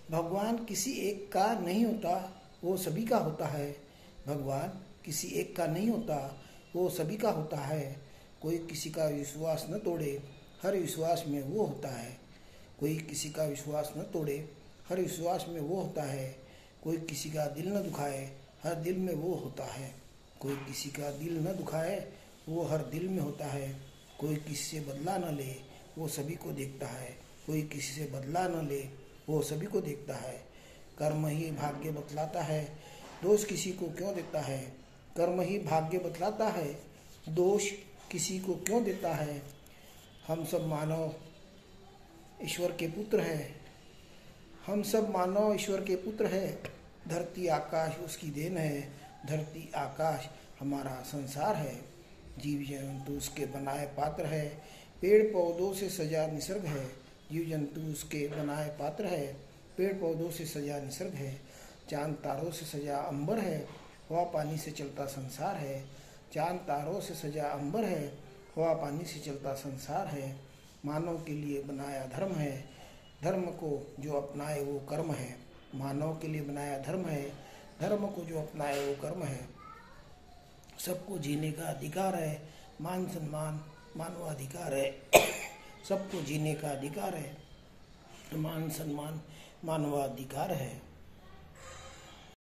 भगवान किसी एक का नहीं होता, वो सभी का होता है। भगवान किसी एक का नहीं होता, वो सभी का होता है। कोई किसी का विश्वास न तोड़े, हर विश्वास में वो होता है। कोई किसी का विश्वास न तोड़े, हर विश्वास में वो होता है। कोई किसी का दिल न दुखाए, हर दिल में वो होता है। कोई किसी का दिल न दुखाए, वो हर दिल में होता है। कोई किसी से बदला न ले, वो सभी को देखता है। कोई किसी से बदला न ले, वो सभी को देखता है। कर्म ही भाग्य बतलाता है, दोष किसी को क्यों देता है। कर्म ही भाग्य बतलाता है, दोष किसी को क्यों देता है। हम सब मानव ईश्वर के पुत्र हैं। हम सब मानव ईश्वर के पुत्र हैं। धरती आकाश उसकी देन है। धरती आकाश हमारा संसार है। जीव जंतु उसके बनाए पात्र है। पेड़ पौधों से सजा निसर्ग है। जीव जंतु उसके बनाए पात्र है। पेड़ पौधों से सजा निसर्ग है। चांद तारों से सजा अंबर है। हवा पानी से चलता संसार है। चांद तारों से सजा अंबर है। हवा पानी से चलता संसार है। मानव के लिए बनाया धर्म है। धर्म को जो अपनाए वो कर्म है। मानव के लिए बनाया धर्म है। धर्म को जो अपनाए वो कर्म है। सबको जीने का अधिकार है। मान सम्मान मानवाधिकार है। सबको जीने का अधिकार है। मान सम्मान मानवाधिकार है।